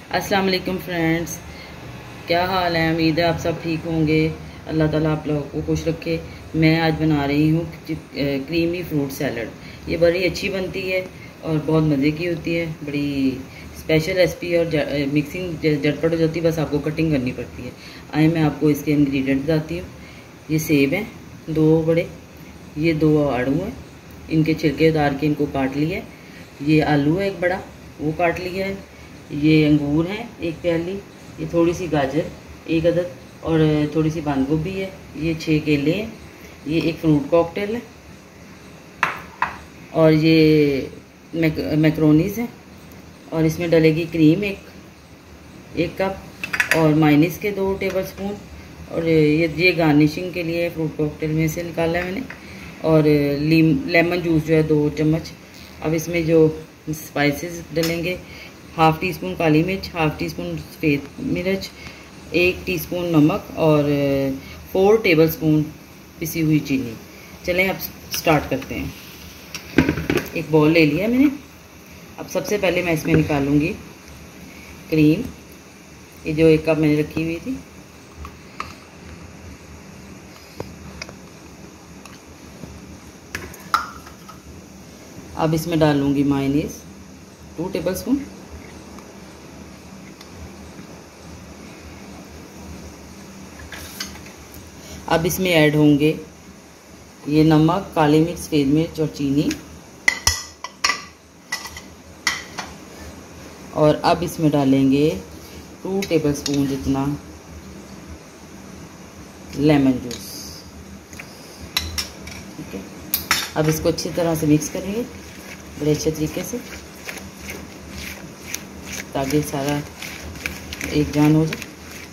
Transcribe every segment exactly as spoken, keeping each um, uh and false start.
अस्सलाम वालेकुम फ्रेंड्स, क्या हाल है। उम्मीद है आप सब ठीक होंगे। अल्लाह ताला आप लोगों को खुश रखे। मैं आज बना रही हूँ क्रीमी फ्रूट सैलड। ये बड़ी अच्छी बनती है और बहुत मज़े की होती है। बड़ी स्पेशल रेसिपी और मिक्सिंग झटपट हो जाती है, बस आपको कटिंग करनी पड़ती है। आए मैं आपको इसके इंग्रेडिएंट बताती हूँ। ये सेब हैं दो बड़े, ये दो आड़ू हैं, इनके छिलके उतार के इनको काट लिया। ये आलू है एक बड़ा, वो काट लिया है। ये अंगूर हैं एक प्याली, ये थोड़ी सी गाजर एक अदद और थोड़ी सी बंद गोभी है। ये छः केले हैं, ये एक फ्रूट कॉकटेल है और ये मैक मैक्रोनीज़ हैं। और इसमें डलेगी क्रीम एक एक कप और माइनीस के दो टेबलस्पून। और ये ये गार्निशिंग के लिए फ्रूट कॉकटेल में से निकाला है मैंने। और लीम लेमन जूस जो है दो चम्मच। अब इसमें जो स्पाइसेस डलेंगे, हाफ़ टी स्पून काली मिर्च, हाफ़ टी स्पून सफ़ेद मिर्च, एक टीस्पून नमक और फोर टेबलस्पून पिसी हुई चीनी। चलें अब स्टार्ट करते हैं। एक बॉल ले लिया मैंने। अब सबसे पहले मैं इसमें निकालूंगी क्रीम, ये जो एक कप मैंने रखी हुई थी। अब इसमें डालूंगी मायोनीज़ टू टेबलस्पून। अब इसमें ऐड होंगे ये नमक, काली मिर्च, सफ़ेद मिर्च और चीनी। और अब इसमें डालेंगे टू टेबलस्पून जितना लेमन जूस। ठीक है, अब इसको अच्छी तरह से मिक्स करेंगे बड़े अच्छे तरीके से, ताकि सारा एक जान हो जाए।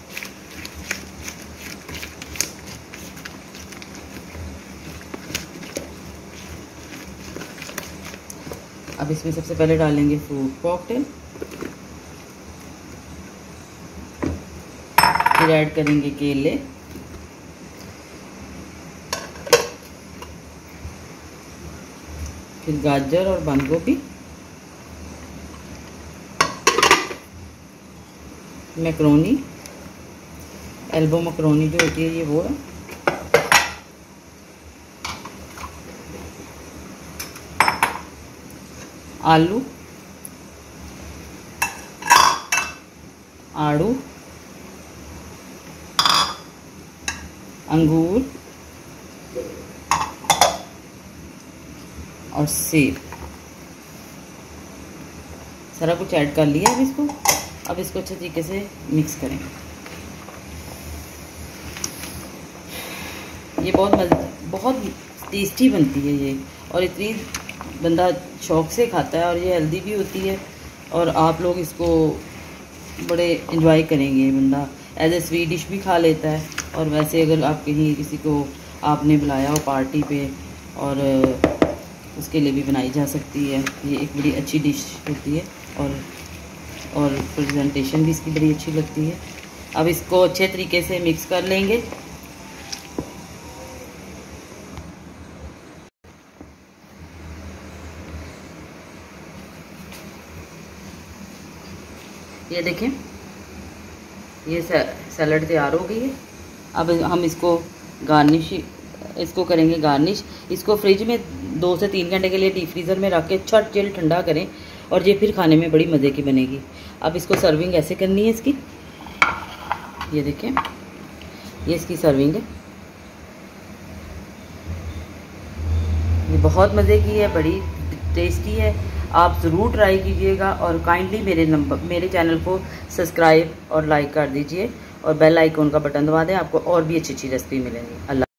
अब इसमें सबसे पहले डालेंगे फ्रूट कॉकटेल, फिर ऐड करेंगे केले, फिर गाजर और बंद गोभी, मैक्रोनी, एल्बो मैक्रोनी जो होती है ये वो है, आलू, आड़ू, अंगूर और सेब। सारा कुछ ऐड कर लिया है इसको। अब इसको अच्छे तरीके से मिक्स करें। ये बहुत मज़े बहुत टेस्टी बनती है ये, और इतनी बंदा शौक़ से खाता है, और ये हेल्दी भी होती है। और आप लोग इसको बड़े एंजॉय करेंगे। बंदा एज ए स्वीट डिश भी खा लेता है। और वैसे अगर आप कहीं किसी को आपने बुलाया हो पार्टी पे, और उसके लिए भी बनाई जा सकती है। ये एक बड़ी अच्छी डिश होती है और और प्रेजेंटेशन भी इसकी बड़ी अच्छी लगती है। अब इसको अच्छे तरीके से मिक्स कर लेंगे। ये देखें, ये सैलड तैयार हो गई है। अब हम इसको गार्निश इसको करेंगे गार्निश। इसको फ्रिज में दो से तीन घंटे के लिए डीप फ्रीज़र में रख के छट चिल ठंडा करें, और ये फिर खाने में बड़ी मज़े की बनेगी। अब इसको सर्विंग ऐसे करनी है इसकी। ये देखें, ये इसकी सर्विंग है। ये बहुत मज़े की है, बड़ी टेस्टी है। आप ज़रूर ट्राई कीजिएगा और काइंडली मेरे नंबर मेरे चैनल को सब्सक्राइब और लाइक कर दीजिए, और बेल आइकॉन का बटन दबा दें। आपको और भी अच्छी अच्छी रेसिपी मिलेंगी। अल्लाह।